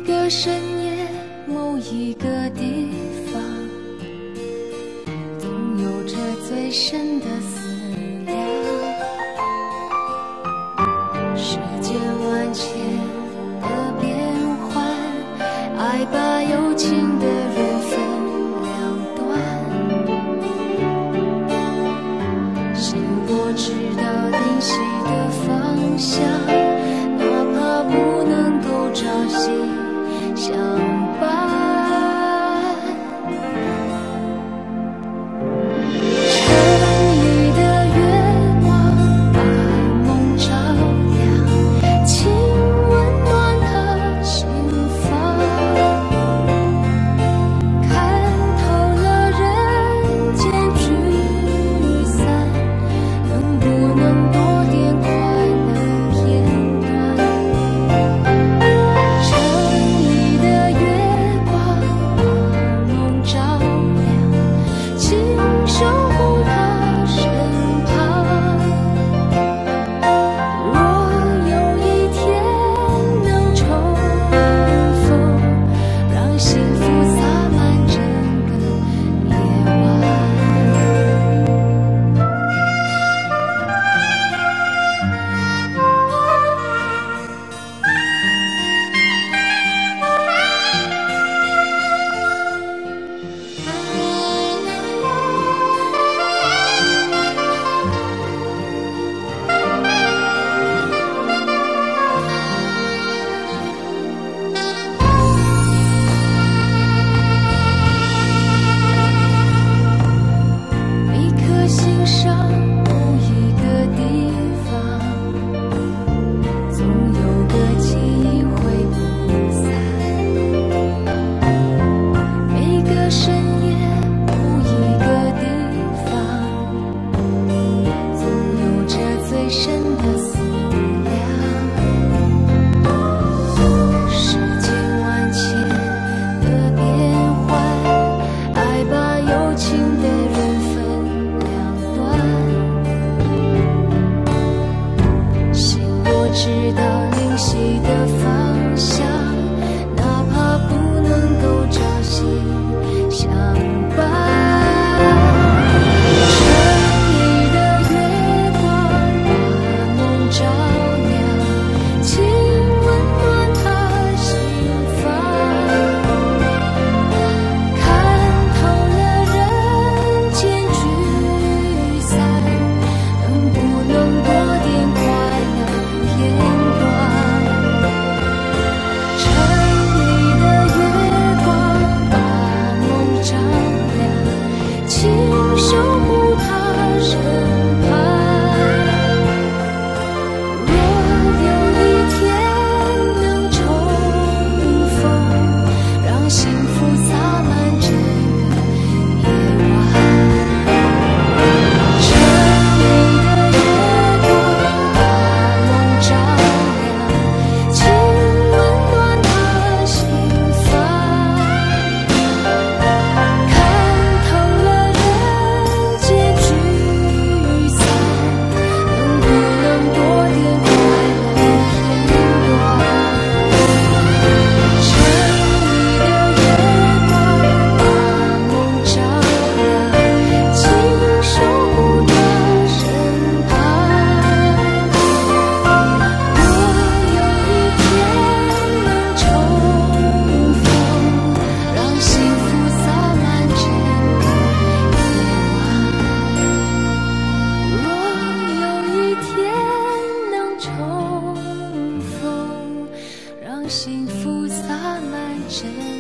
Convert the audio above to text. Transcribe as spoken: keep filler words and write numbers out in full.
个深夜，某一个地方，总有着最深的思量。世间万千的变幻，爱把有情的人分两端。心若知道灵犀的方向，哪怕不能够朝夕相伴。城里的月光把梦照亮，请温暖他心房。看透了人间聚散，能不能多点快乐片段？城里的月光把梦照亮，请守护他身旁。若有一天能重逢，让幸福洒满整个夜晚。每颗心上某一个地方，总有个记忆会不散。每个深夜某一个地方，总有着最深的思量。世间万千的变幻，爱把有情的人分两端。心若知道灵犀的方向，哪怕不能够朝夕相伴。城里的月光把梦照亮，请温暖他心房。看透了人间聚散，能不能多点快乐片段？城里的月光把梦照亮，请守护他身旁。若有一天能重逢，让幸福洒满整个夜晚。城里的月光把梦照亮，请温暖他心房。看透了人间聚散，能不能多点快乐片段？城里的月光把梦照亮，请守护他身旁。若有一天能重逢，让幸福洒满整个夜晚。若有一天能重逢，让幸福洒满整